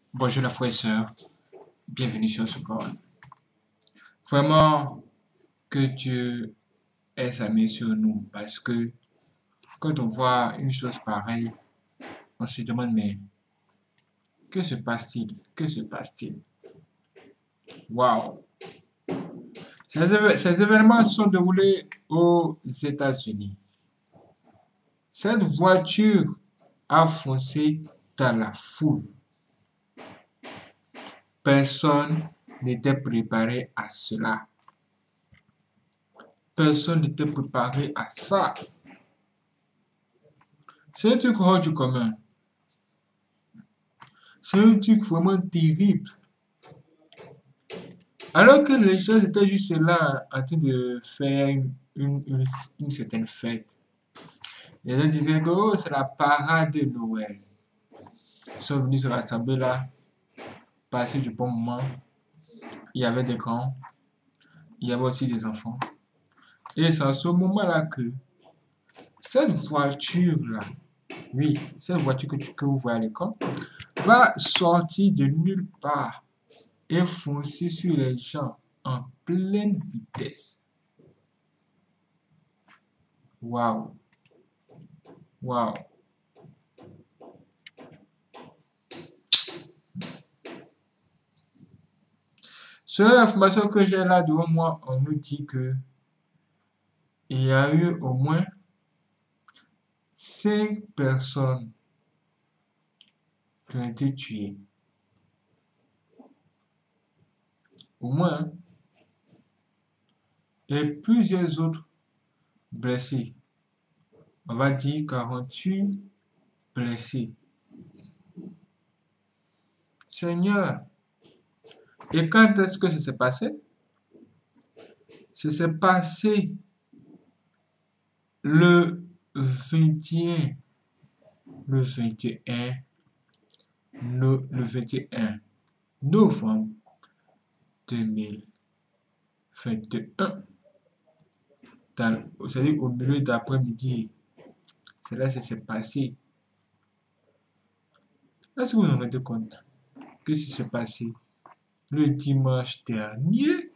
Bonjour les frères et sœurs, bienvenue sur ce call. Vraiment que Dieu ait sa main sur nous parce que quand on voit une chose pareille, on se demande mais que se passe-t-il? Que se passe-t-il? Waouh! Ces événements sont déroulés aux États-Unis. Cette voiture a foncé dans la foule. Personne n'était préparé à cela. Personne n'était préparé à ça. C'est un truc hors du commun. C'est un truc vraiment terrible. Alors que les gens étaient juste là en train de faire une certaine fête. Les gens disaient que oh, c'est la parade de Noël. Ils sont venus se rassembler là, passer du bon moment. Il y avait des grands, il y avait aussi des enfants. Et c'est à ce moment-là que cette voiture-là, oui, cette voiture que vous voyez à l'écran, va sortir de nulle part et foncer sur les gens en pleine vitesse. Waouh! Waouh! Selon l'information que j'ai là devant moi, on nous dit que il y a eu au moins 5 personnes qui ont été tuées. Au moins, hein. Et plusieurs autres blessés. On va dire 48 blessés. Seigneur! Et quand est-ce que ça s'est passé? Ça s'est passé le 21 novembre 2021. C'est-à-dire au milieu d'après-midi. C'est là que ça s'est passé. Est-ce que vous vous rendez compte que ça s'est passé le dimanche dernier?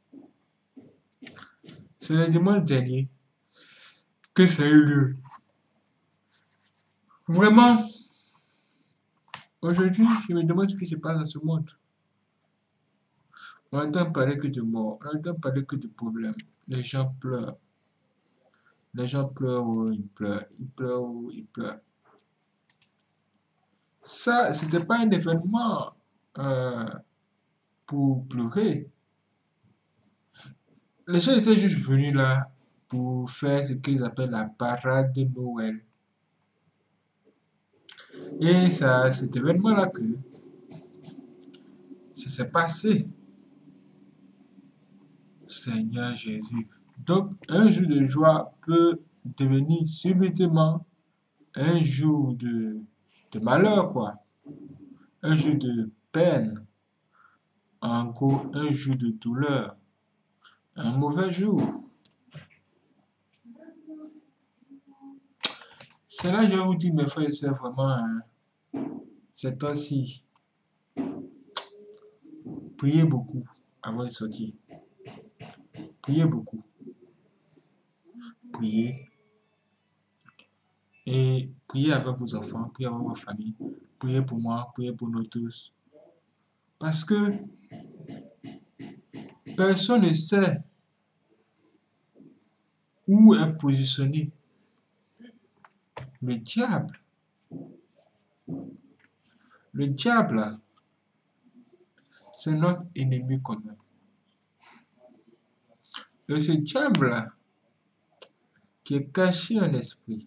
C'est le dimanche dernier que ça a eu lieu. Vraiment, aujourd'hui, je me demande ce qui se passe dans ce monde. On n'entend parler que de mort, on n'entend parler que de problèmes. Les gens pleurent. Les gens pleurent, oh, ils pleurent. Ils pleurent, oh, ils pleurent. Ça, c'était pas un événement pour pleurer. Les gens étaient juste venus là pour faire ce qu'ils appellent la parade de Noël. Et ça, cet événement-là que ça s'est passé. Seigneur Jésus. Donc, un jour de joie peut devenir subitement un jour de malheur, quoi. Un jour de peine. En gros, un jour de douleur. Un mauvais jour. C'est là que je vous dis, mes frères et sœurs, vraiment, hein, c'est temps-ci. Priez beaucoup avant de sortir. Priez beaucoup. Priez. Et priez avec vos enfants, priez avec vos familles. Priez pour moi, priez pour nous tous. Parce que personne ne sait où est positionné le diable. Le diable, c'est notre ennemi commun. Et ce diable qui est caché en esprit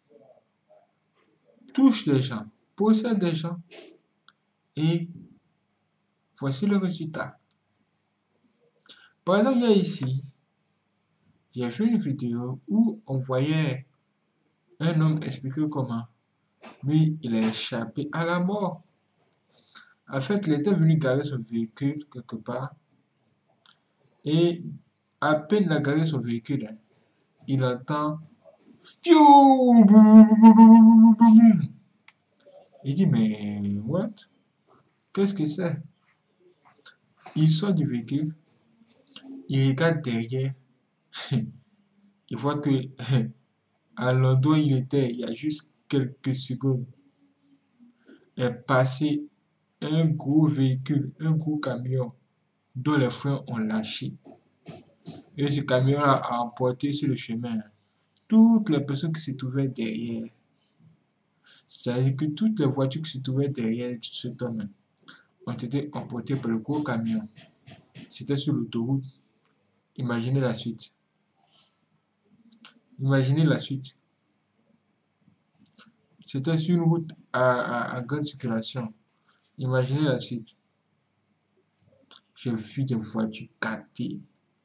touche les gens, possède des gens. Et voici le résultat. Par exemple, il y a ici, j'ai fait une vidéo où on voyait un homme expliquer comment lui, il a échappé à la mort. En fait, il était venu garer son véhicule quelque part. Et à peine il a garé son véhicule, hein, il entend fiou, boum, boum, boum, boum, boum. Il dit, mais what? Qu'est-ce que c'est? Il sort du véhicule, il regarde derrière, il voit que à l'endroit où il était, il y a juste quelques secondes, est passé un gros véhicule, un gros camion dont les freins ont lâché. Et ce camion-là a emporté sur le chemin toutes les personnes qui se trouvaient derrière. C'est-à-dire que toutes les voitures qui se trouvaient derrière cet homme ont été emportées par le gros camion. C'était sur l'autoroute. Imaginez la suite. Imaginez la suite. C'était sur une route à grande circulation. Imaginez la suite. J'ai vu des voitures gâtées.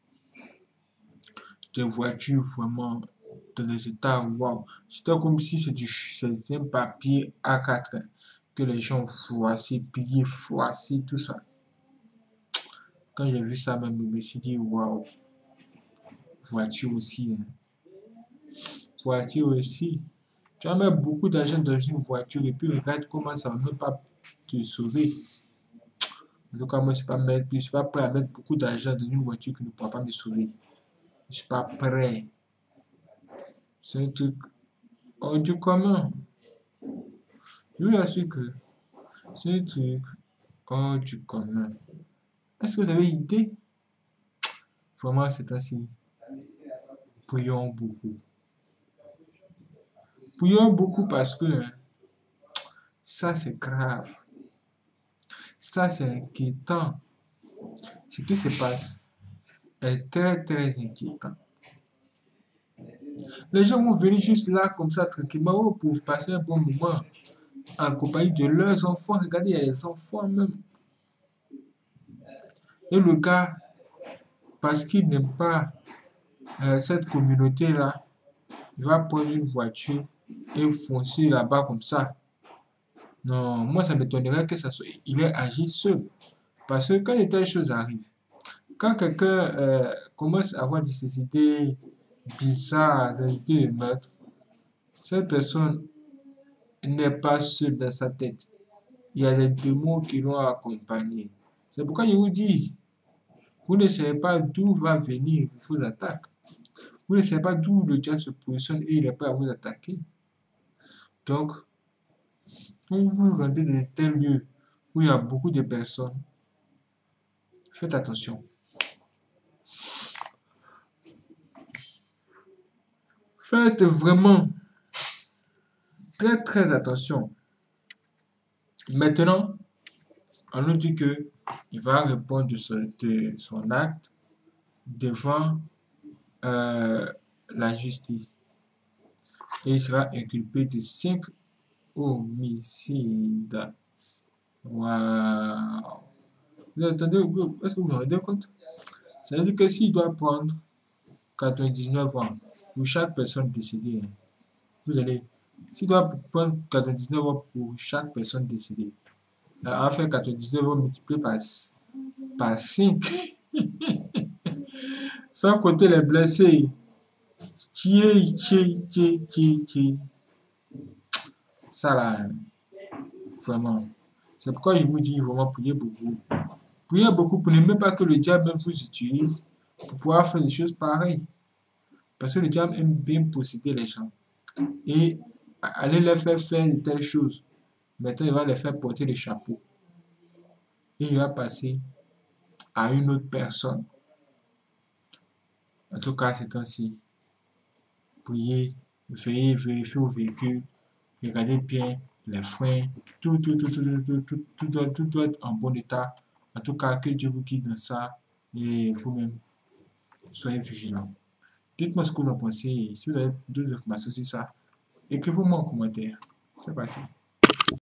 Des voitures vraiment dans des états waouh. C'était comme si c'était un papier A4 que les gens ont froissé, plié, froissé, tout ça. Quand j'ai vu ça, même, je me suis dit waouh. Voiture aussi. Hein. Voiture aussi. Tu vas mettre beaucoup d'argent dans une voiture et puis regarde comment ça ne va même pas te sauver. En tout cas, moi, je ne suis pas prêt à mettre beaucoup d'argent dans une voiture qui ne pourra pas me sauver. Je ne suis pas prêt. C'est un truc hors du commun. Je vous assure que c'est un truc hors du commun. Est-ce que vous avez idée? Vraiment, c'est ainsi. Prions beaucoup. Prions beaucoup parce que hein, ça, c'est grave. Ça, c'est inquiétant. Ce qui se passe est très, très inquiétant. Les gens vont venir juste là, comme ça, tranquillement, pour passer un bon moment en compagnie de leurs enfants. Regardez, il y a les enfants même. Et le gars, parce qu'il n'aime pas cette communauté-là, il va prendre une voiture et foncer là-bas comme ça. Non, moi, ça m'étonnerait que il ait agi seul. Parce que quand de telles choses arrivent, quand quelqu'un commence à avoir des idées bizarres, des idées de meurtre, cette personne n'est pas seule dans sa tête. Il y a des démons qui l'ont accompagné. C'est pourquoi je vous dis, vous ne savez pas d'où va venir vos attaques. Vous ne savez pas d'où le diable se positionne et il est prêt à vous attaquer. Donc, quand vous vous rendez dans tel lieu où il y a beaucoup de personnes, faites attention. Faites vraiment très très attention. Maintenant, on nous dit que il va répondre de son acte devant la justice. Et il sera inculpé de 5 homicides. Waouh! Vous attendez, est-ce que vous vous rendez compte? Ça veut dire que s'il doit prendre 99 ans pour chaque personne décédée, hein, vous allez, s'il doit prendre 99 ans pour chaque personne décédée, on va faire 99 ans multiplié par 5, sans compter les blessés. Ça là, vraiment. C'est pourquoi je vous dis vraiment priez beaucoup. Priez beaucoup pour ne même pas que le diable même vous utilise pour pouvoir faire des choses pareilles. Parce que le diable aime bien posséder les gens. Et aller leur faire de telles choses. Maintenant, il va les faire porter le chapeau. Et il va passer à une autre personne. En tout cas, c'est ainsi. Priez, veuillez vérifier vos véhicules, regardez bien les freins, tout doit être en bon état. En tout cas, que Dieu vous guide dans ça et vous-même, soyez vigilants. Dites-moi ce que vous en pensez. Si vous avez d'autres informations sur ça, écrivez-moi en commentaire. C'est parti.